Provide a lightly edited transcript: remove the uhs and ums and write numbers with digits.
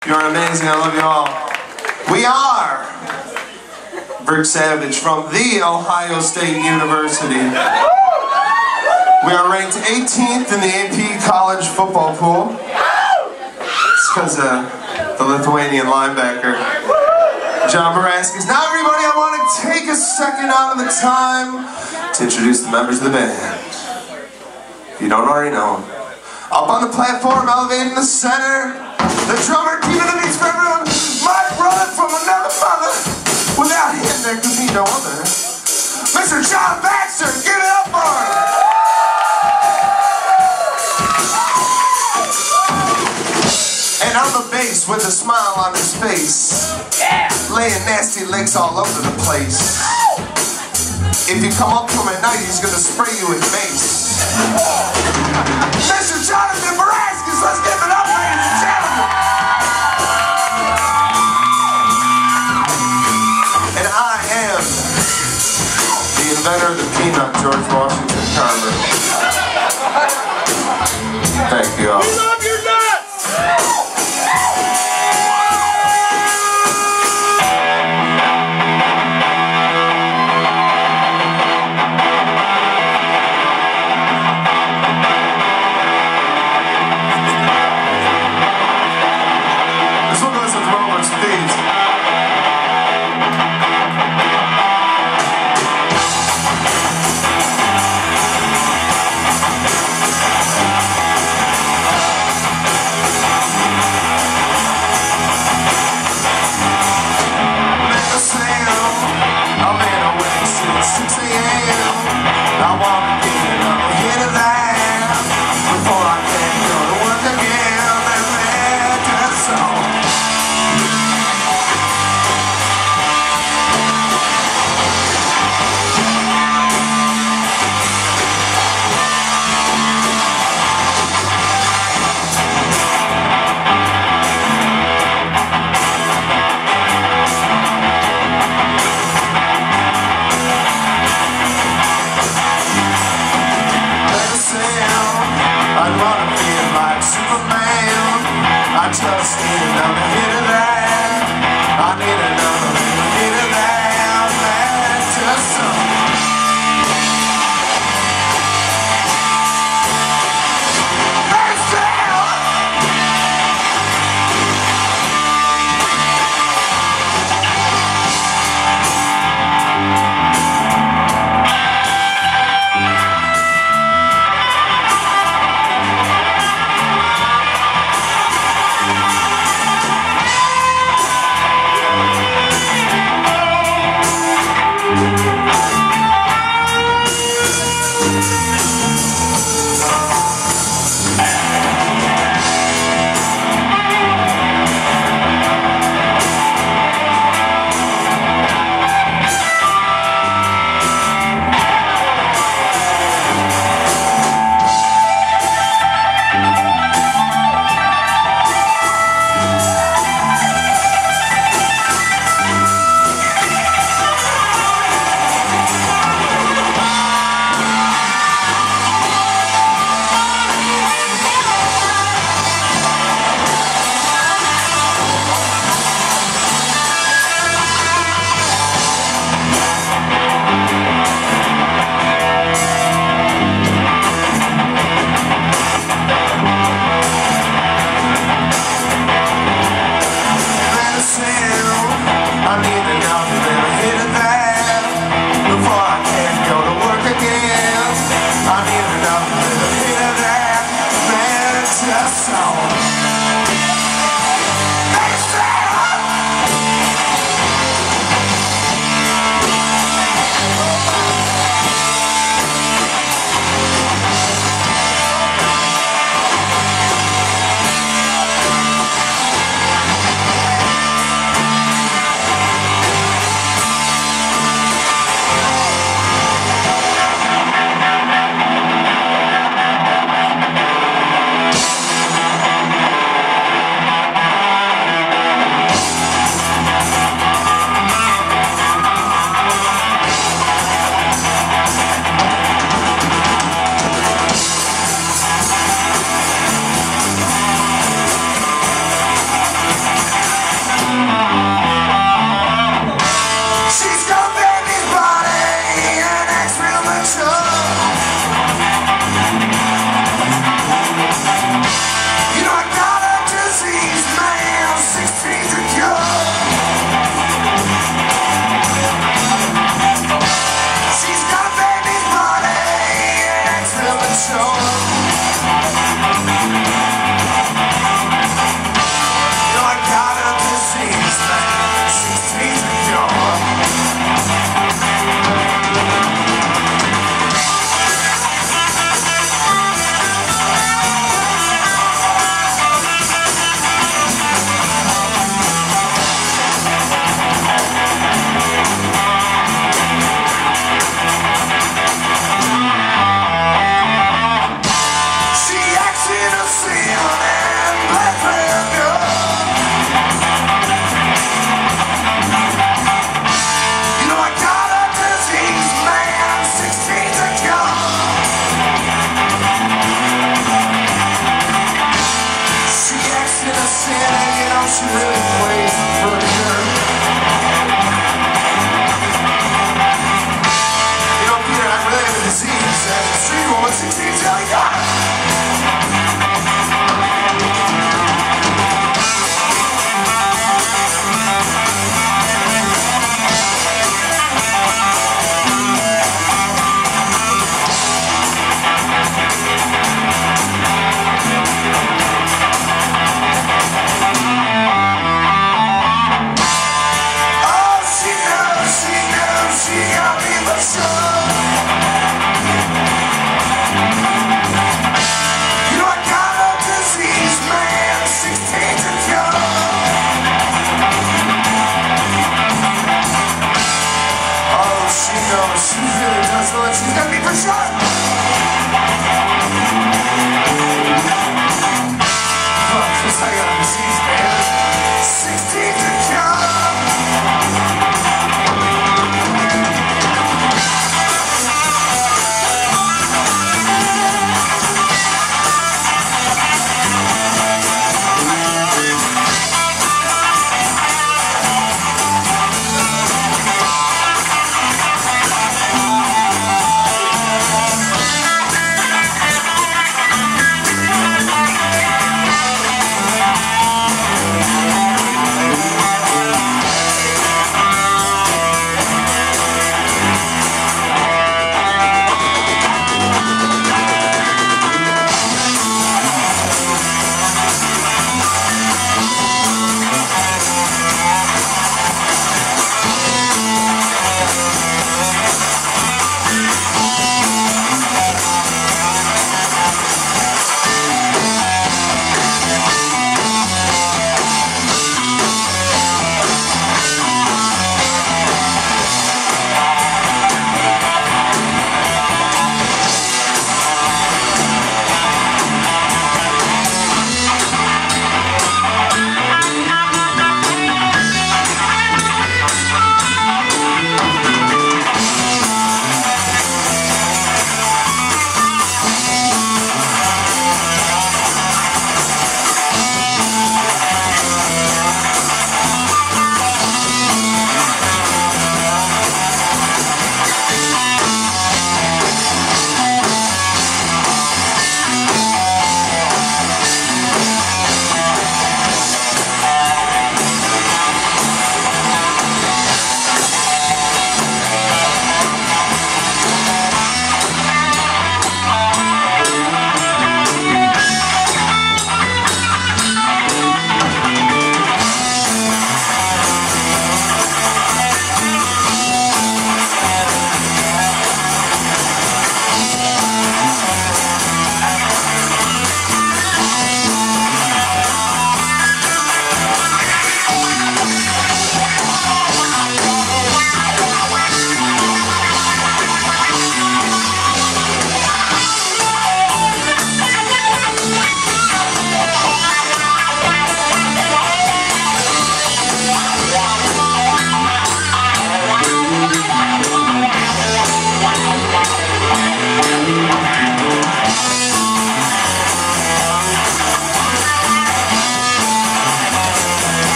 You're amazing. I love you all. We are BrickSavage from The Ohio State University. We are ranked 18th in the AP college football pool. It's because of the Lithuanian linebacker, John Baraskis. Now everybody, I want to take a second out of the time to introduce the members of the band. If you don't already know them. Up on the platform, elevated in the center, the drummer keeping the beats for everyone, my brother from another mother. Without him, there could be no other. Mr. John Baxter, give it up for him! And on the bass, with a smile on his face, laying nasty licks all over the place. If you come up to him at night, he's gonna spray you with mace. Mr. Jonathan Baraskis, let's give it up, ladies and gentlemen. And I am the inventor of the peanut, George Washington Carver. Thank you all. We love your nuts! how she really played for